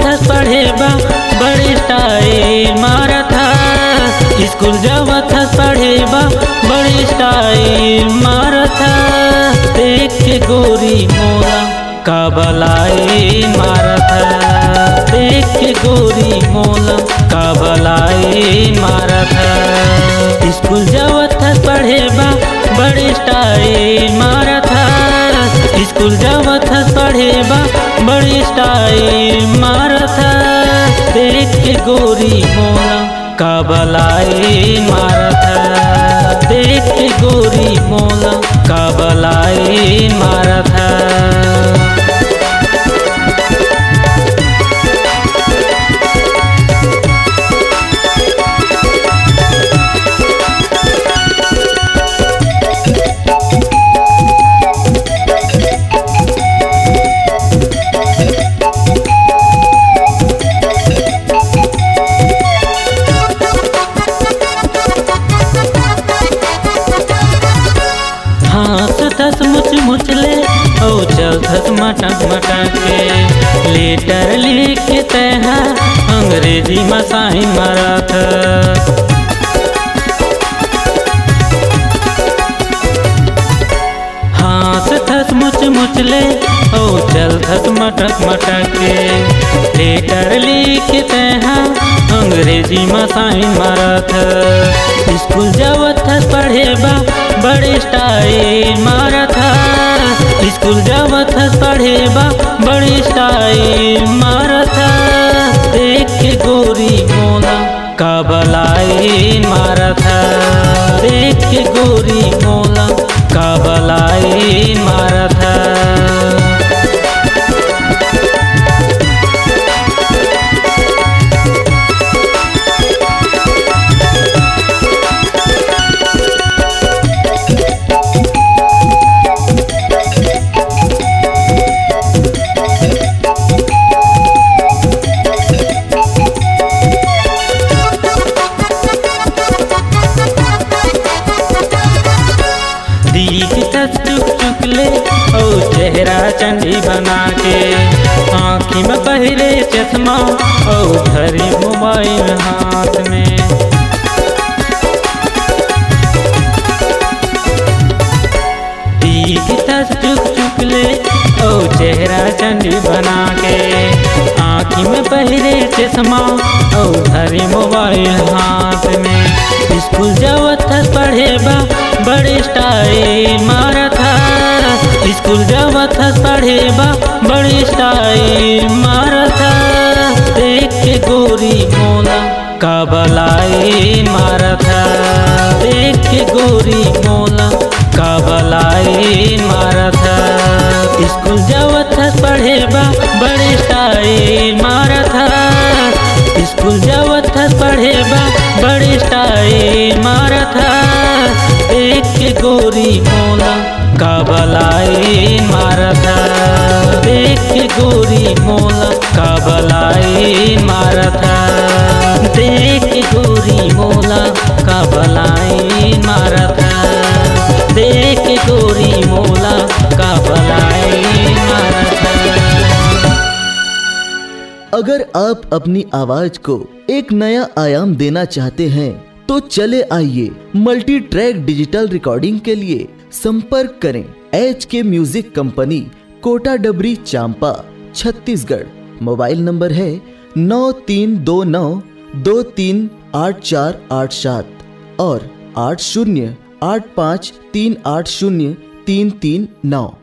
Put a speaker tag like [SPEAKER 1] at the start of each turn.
[SPEAKER 1] जावथस पढ़े बा बड़ी स्टाइल मारा था। स्कूल जावथस पढ़े बा बड़ी स्टाइल मारा था। देख के गोरी मोला का बलाई मारा था। देख के गोरी मोला का बलाई मारा था। स्कूल जावथस पढ़े बा बड़ी स्टाइल मारा था। स्कूल जावथस पढ़े बा बड़ी स्टाइल मारा था। देख के गोरी मोला का बलाई मारा था। देख के गोरी मोला का बलाई मारा था। हंसथस मुच मुच ले ओ चलथस मटक मटक के। लेटर लिख के तहा अंग्रेजी में साइन मारत। हंसथस मुच मुच ले ओ चलथस मटक मटक के। लेटर लिख के तहा अंग्रेजी में साइन मारत। स्कूल जावथस पढ़े बा बड़ी स्टाइल मारा था। स्कूल जावथस पढ़े बा बड़ी स्टाइल मारा था। देख के गोरी मोला का बलाई मारा था। देख के गोरी मोला का बलाई मारा था। चुक चुक ले ओ चेहरा चंडी बना के। आँखी में पहरे चश्मा ओ धरी मोबाइल हाथ में। चुक चुक ले ओ चेहरा चंडी बना के। आँखी में पहरे चश्मा ओ धरी मोबाइल हाथ में। स्कूल जावथस पढ़े बा बड़ी स्टाइल मारा था। स्कूल जावथस पढ़े बा बड़ी स्टाइल मारा था। देख के गोरी मोला का बलाई मारा था। देख के गोरी मोला का बलाई मारा था। स्कूल जावथस पढ़े बा बड़ी स्टाइल मारा था। स्कूल जावथस पढ़े बा बड़ी स्टाइल मारा था। देख के गोरी मोला का बलाई मारा था। देख के गोरी मोला का बलाई मारा था। देख के गोरी मोला का बलाई मारा था। देख के गोरी मोला का बलाई मारा था।
[SPEAKER 2] अगर आप अपनी आवाज को एक नया आयाम देना चाहते हैं तो चले आइए मल्टी ट्रैक डिजिटल रिकॉर्डिंग के लिए संपर्क करें HK म्यूजिक कंपनी, कोटा डबरी, चांपा, छत्तीसगढ़। मोबाइल नंबर है 9329238487 और 8085380339।